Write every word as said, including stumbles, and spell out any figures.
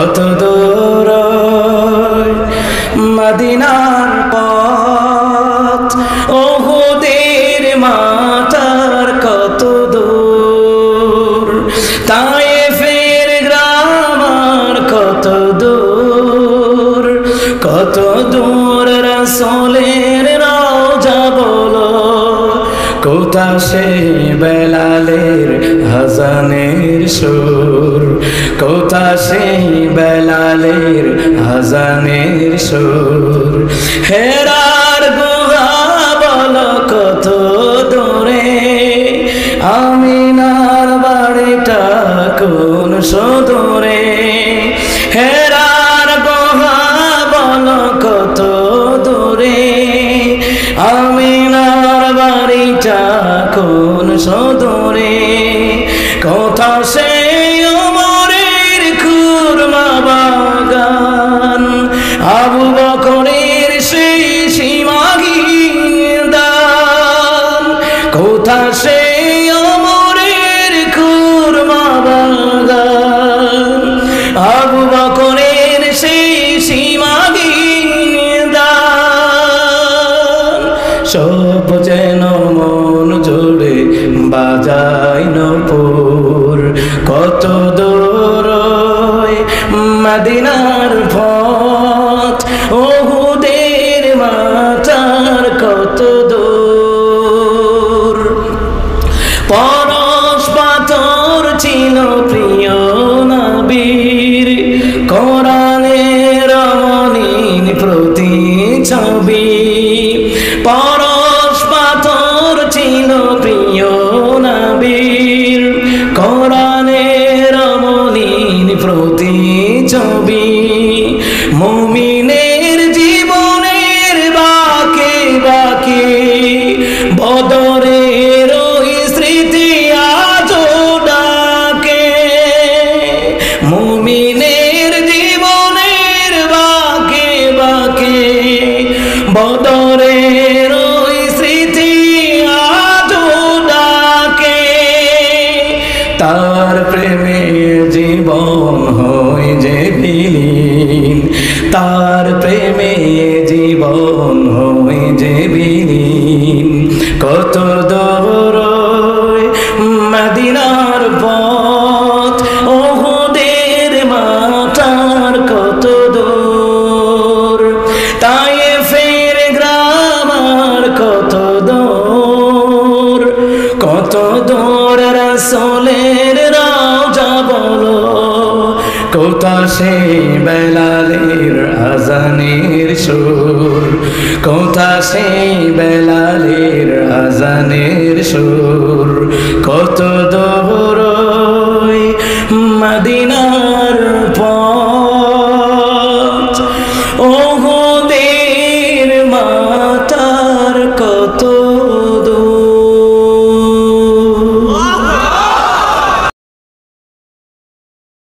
কত দূর মদিনার পথ উহুদের মাথার কত দূর তায়েফের গ্রাম আর কত দূর কত দূর রাসূলের রওজা বলো কোথা সেই বেলালের আযানের সুর কোথা সেই বেলালের আযানের সুর হেরার গুহা বলো কত দূরে আমিনার বাড়িটা কোন সুদূরে হেরার গুহা বলো কত দূরে আমিনার বাড়িটা কোন সুদূরে কোথা সেই ওমরের খুরমা বাগান আবু বকরের সেই সীমাহীন দান কোথা সেই ওমরের খুরমা বাগান আবু বকরের সেই সীমাহীন দান সব যেন মন জোড়ে বাজায় নূপুর কত দূর মদিনার পথ উহুদের মাথার কত দূর পরশ পাথর ছিল প্রিয় নবীর কোরআনের রমণীর প্রতিছবি পরশ পাথর ছিল প্রিয় নবীর কোরআনের রমণীর প্রতিছবি মুমিনের জীবনের বাঁকে বাঁকে বদরের ওই স্মৃতি আজও ডাকে মুমিনের জীবনের বাঁকে বাঁকে বদরের ওই স্মৃতি আজও ডাকে তার প্রেমে জীবন হয় যে বিলীন তার প্রেমে জীবন হয় যে বিলীন কত দূর মদিনার পথ উহুদের মাথার কত দূর তায়েফের গ্রাম আর কত দূর কত দূর রাসূলের রওজা বলো কোথা সেই বেলালের আযানের সুর কোথা সেই বেলালের আযানের সুর কত দূর মদিনার পথ উহুদের মাথার কত